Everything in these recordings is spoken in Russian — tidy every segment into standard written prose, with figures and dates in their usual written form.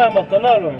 Приближаем, останавливаемся.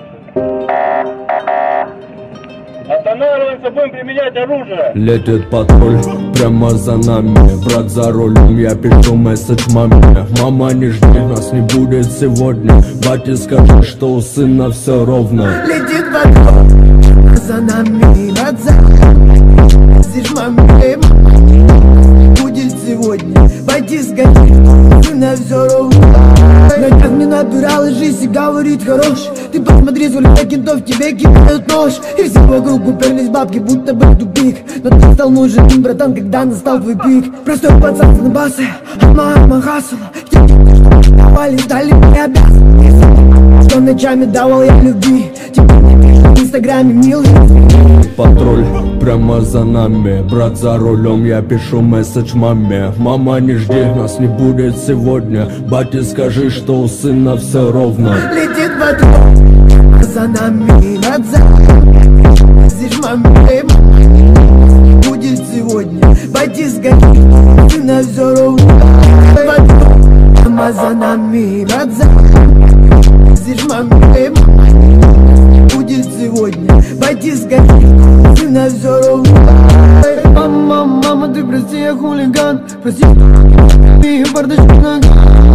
Останавливаемся, будем применять оружие. Летит патруль прямо за нами. Брат за рулем, я пишу месседж маме. Мама, не жди, нас не будет сегодня. Бате, скажи, что у сына все ровно. Летит патруль за нами. Брат за рулем, здесь маме. Будет сегодня, пойти сгони, сына все ровно. На днях мне натурал и жизнь говорит хорош. Ты посмотри, сколько кентов тебе кидают нож. И все вокруг уперлись бабки, будто бы в тупик. Но ты стал нужен им, братан, когда настал твой пик. Простой пацан на басы, ама хасла. Давали, стали мне обязаны. Что ночами давал я любви. Теперь мне пишут в инстаграме, милый. Патруль прямо за нами. Брат за рулем, я пишу месседж маме. Мама, не жди, нас не будет сегодня. Бате, скажи, что у сына все ровно. Летит патруль за нами. Брат за рулем, здесь маме. Будет сегодня, пойти сгони, сына все ровно. Патруль за нами. Брат за рулем, здесь маме. Будет сегодня, пойти сгони, сына все равно. Мама, мама, ты прости, я хулиган. Прости, и бардачок нога.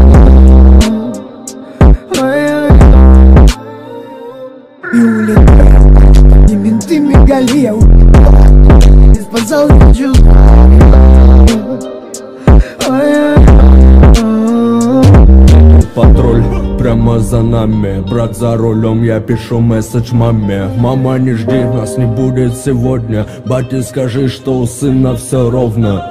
И улетел, и менты мигали, я улетел. И спасал чувства. Патруль прямо за нами. Брат за рулем, я пишу месседж маме. Мама, не жди, нас не будет сегодня. Бате, скажи, что у сына все ровно.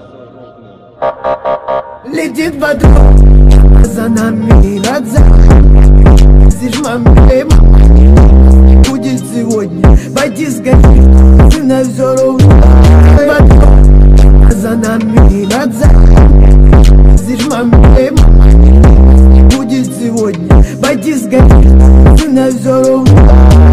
Летит патруль за нами. Брат за рулем, здесь маме. Будет сегодня, пойти сгони, сына все равно. Патруль за нами. Брат за рулем, здесь маме. Будет сегодня, пойти сгони, сына все равно.